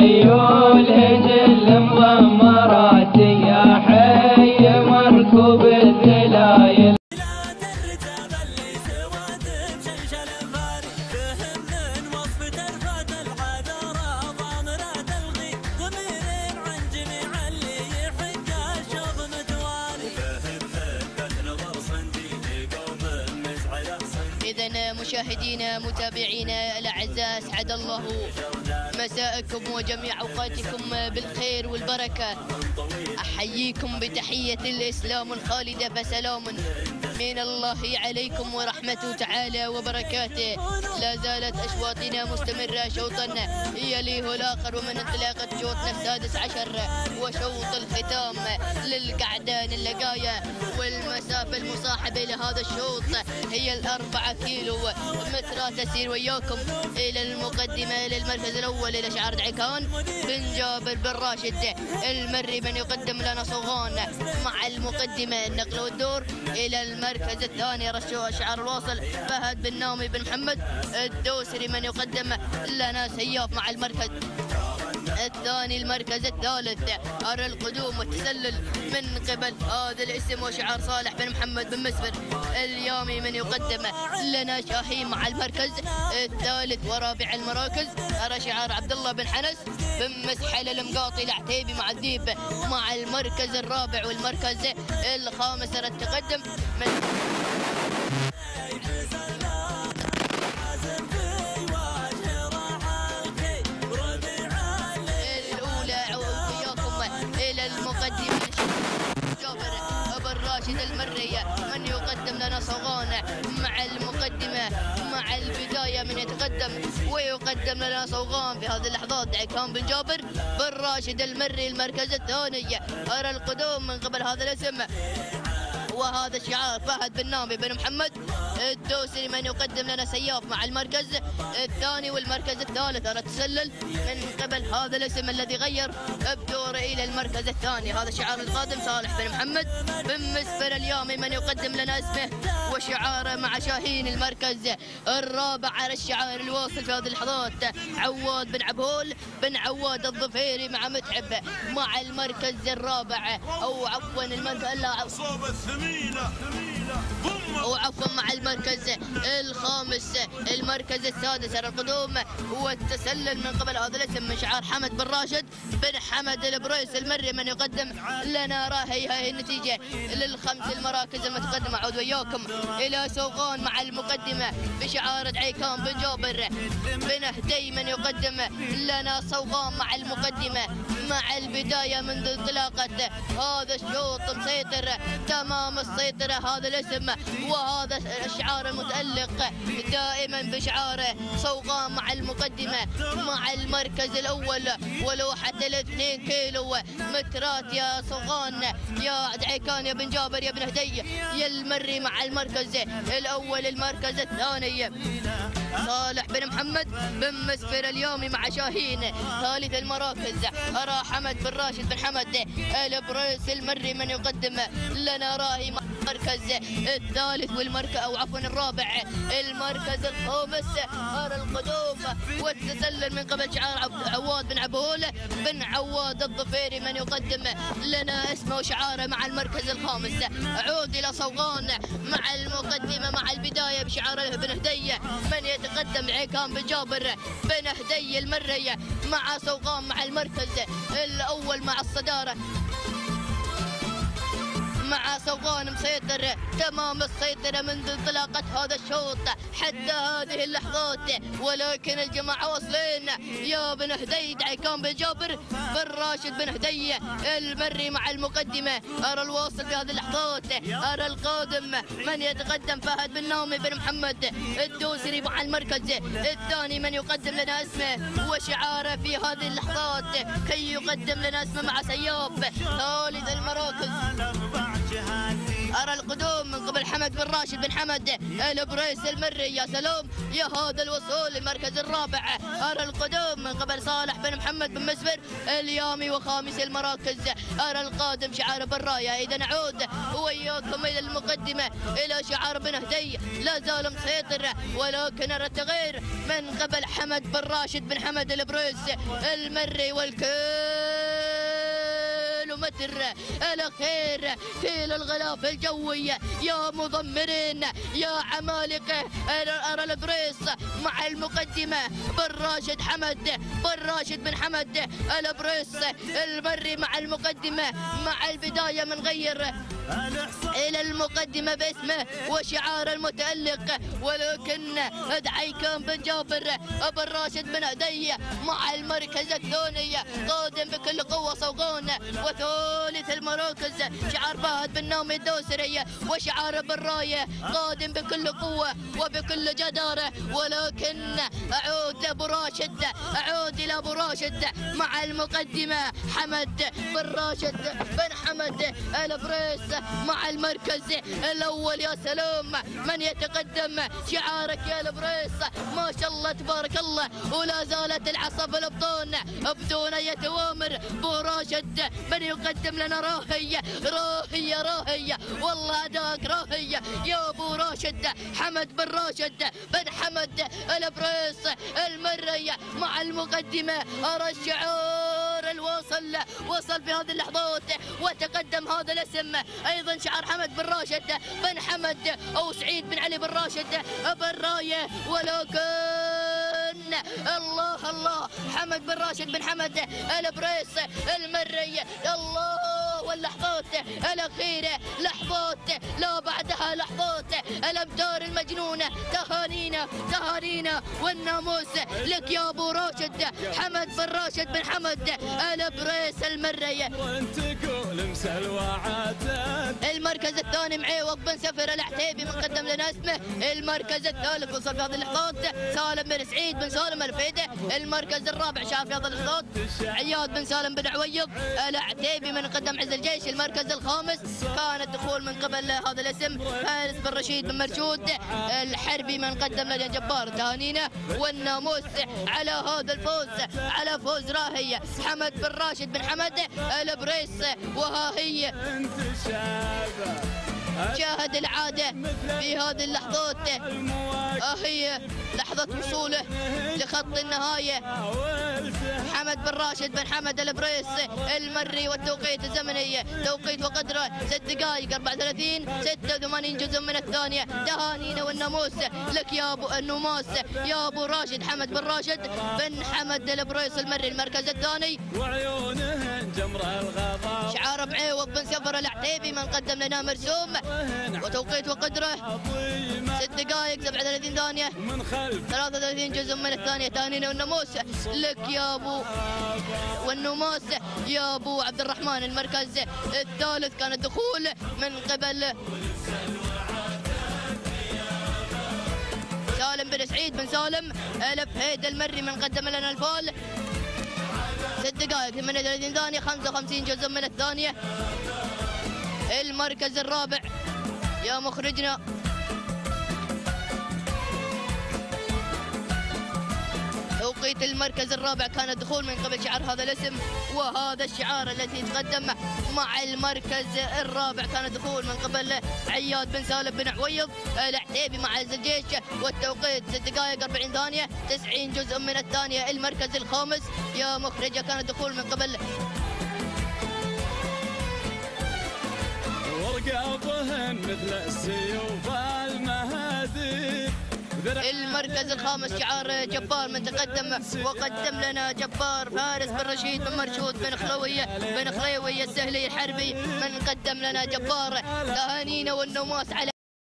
خيول هجل مضمرات يا حي مركوب الذلايل. إذا مشاهدينا متابعينا الأعزاء، أسعد الله مساءكم وجميع أوقاتكم بالخير والبركة. أحييكم بتحية الإسلام الخالدة، فسلام من الله عليكم ورحمته تعالى وبركاته. لا زالت أشواطنا مستمرة، شوطا يليه الآخر، ومن انطلاقة شوطنا السادس عشر وشوط الختام للقعدان اللقاية، والمسافة المصاحبة لهذا الشوط هي 4 كيلو متر. تسير وياكم إلى المقدمة للمركز الأول إلى شعار دعيكان بن جابر بن راشد المري، من يقدم لنا صوغان مع المقدمة النقل والدور. إلى المركز الثاني رشوه شعار الواصل فهد بن نامي بن محمد الدوسري، من يقدم لنا سياف مع المركز الثاني. المركز الثالث أرى القدوم والتسلل من قبل هذا الاسم وشعار صالح بن محمد بن مسفر اليامي، من يقدم لنا شاهين مع المركز الثالث. ورابع المراكز أرى شعار عبد الله بن حنس بن مسحل المقاطي العتيبي مع الذيب مع المركز الرابع. والمركز الخامس أرى التقدم من المرية، من يقدم لنا صوغان مع المقدمة مع البداية، من يتقدم ويقدم لنا صوغان في هذه اللحظات دعيكان بن جابر بن راشد المري. المركز الثاني أرى القدوم من قبل هذا الاسم وهذا الشعار فهد بن نامي بن محمد الدوسري، من يقدم لنا سياف مع المركز الثاني. والمركز الثالث أرى التسلل من قبل هذا الاسم الذي غير بدوره إلى المركز الثاني. هذا الشعار القادم صالح بن محمد بن مسفر اليامي، من يقدم لنا اسمه وشعاره مع شاهين. المركز الرابع على الشعار الواصل في هذه اللحظات عواد بن عبهول بن عواد الظفيري مع متعب مع المركز الرابع، أو عفوا وعفوا مع المركز الخامس. المركز السادس على القدوم والتسلل من قبل هذا الاسم من شعار حمد بن راشد بن حمد البريس المري، من يقدم لنا هي النتيجة للخمس المراكز المتقدمة. أعود وياكم إلى صوغان مع المقدمة بشعار دعيكان بن جابر بن هدي، من يقدم لنا صوغان مع المقدمة مع البداية منذ انطلاقة هذا الشوط مسيطر تمام السيطرة هذا الاسم وهذا الشعار المتألق دائما بشعاره صوغان مع المقدمة مع المركز الأول. ولوحة 2 كيلو مترات يا صوغان يا دعيكان يا بن جابر يا بن هدي يا المري مع المركز الأول. المركز الثاني صالح بن محمد بن مسفر اليومي مع شاهين. ثالث المراكز أرى حمد بن راشد بن حمد البريس المري، من يقدم لنا راهي مع المركز الثالث. والمركز أو عفوا الرابع. المركز الخامس أرى القدوم والتسلل من قبل شعار عواد بن عبهول بن عواد الظفيري، من يقدم لنا اسمه وشعاره مع المركز الخامس. أعود إلى صوغان مع المقدمة مع البداية بشعار بن هدي، من يتقدم عيكان بن جابر بن هدي المري مع صوغان مع المركز الأول مع الصدارة مع صوغان مسيطر تمام السيطرة منذ انطلاقة هذا الشوط حتى هذه اللحظات. ولكن الجماعة واصلين يا بن هدي دعيكان بن جابر بن راشد بن هدي المري مع المقدمة. أرى الواصل في هذه اللحظات، أرى القادم من يتقدم فهد بن نامي بن محمد الدوسري مع المركز الثاني، من يقدم لنا اسمه وشعاره في هذه اللحظات كي يقدم لنا اسمه مع سياف. ثالث المراكز أرى القدوم من قبل حمد بن راشد بن حمد البريس المري. يا سلام يا هذا الوصول للمركز الرابع. أرى القدوم من قبل صالح بن محمد بن مسفر اليامي وخامس المراكز. أرى القادم شعار بالراية. إذا نعود وياكم إلى المقدمة إلى شعار بن هدي لا زال مسيطر، ولكن أرى التغيير من قبل حمد بن راشد بن حمد البريس المري والكيلومتر الأخير كيل الغلاف الجوي. يا مضمرين يا عمالقة، أرى البريس مع المقدمة بن راشد حمد بن راشد بن حمد البريس المري مع المقدمة مع البداية من غير إلى المقدمة باسمه وشعار المتألق، ولكن دعيكم بن جابر بن راشد بن هدي مع المركز الثاني قادم بكل قوة صوغون. وثالث المراكز شعار فهد بن نامي الدوسري وشعار بالراية قادم بكل قوة وبكل جدارة، ولكن أعود لأبو راشد، أعود إلى أبو راشد مع المقدمة حمد بن راشد بن حمد البريس مع المركز الأول. يا سلام من يتقدم شعارك يا البريس، ما شاء الله تبارك الله، ولا زالت العصا في الابطان بدون أي توامر. بو راشد من يقدم لنا راهي راهي راهي، والله أداك راهي يا أبو راشد حمد بن راشد بن حمد البريس المري مع المقدمة. أرى الشعار الواصل وصل في هذه اللحظات وتقدم هذا الاسم أيضا شعار حمد بن راشد بن حمد أو سعيد بن علي بن راشد بن راية، ولكن الله الله حمد بن راشد بن حمد البريس المري. الله واللحظات الأخيرة، لحظات لا بعدها لحظات، الأبدار المجنونة. تهانينا تهانينا والناموس لك يا أبو راشد حمد بن راشد بن حمد البريس المري. المركز الثاني معيوق بن سفر العتيبي من قدم لنا اسمه. المركز الثالث وصل في هذه اللحظات سالم بن سعيد بن سالم الفيدة. المركز الرابع شاف في هذه اللحظات عياد بن سالم بن عويض العتيبي من قدم عز الجيش. المركز الخامس كان الدخول من قبل هذا الاسم فارس بن رشيد بن مرشود الحربي من قدم لنا جبار. تهانينا والناموس على هذا الفوز، على فوز راهي حمد بن راشد بن حمد البريس. وها هي شاهد العادة في هذه اللحظات، هي لحظة وصوله لخط النهاية حمد بن راشد بن حمد البريس المري. والتوقيت الزمني توقيت وقدره 6 دقائق 34 86 جزء من الثانية. تهانينا والناموس لك يا ابو النماس يا ابو راشد حمد بن راشد بن حمد البريس المري. المركز الثاني شعار بعيوق بن سفر العتيبي من قدم لنا مرسوم وتوقيت وقدره 6 دقائق 37 ثانية 33 جزء من الثانية. تهانينا والناموس لك يا ابو والنماس يا ابو عبد الرحمن. المركز الثالث كان الدخول من قبل سالم بن سعيد بن سالم الفهيد المري من قدم لنا الفال 6 دقائق 38 ثانية 55 جزء من الثانية. المركز الرابع يا مخرجنا توقيت المركز الرابع كان الدخول من قبل شعار هذا الاسم. وهذا الشعار الذي يتقدم مع المركز الرابع كان الدخول من قبل عياد بن سالم بن عويض العتيبي مع عز الجيش. والتوقيت 6 دقائق 40 ثانية 90 جزء من الثانية. المركز الخامس يا مخرجة كان الدخول من قبل ورقابهن مثل السيوف المهادي. المركز الخامس شعار جبار من تقدم وقدم لنا جبار فارس بن رشيد بن مرشود بن خلوية السهلي الحربي من قدم لنا جبار. تهانينا والنماس على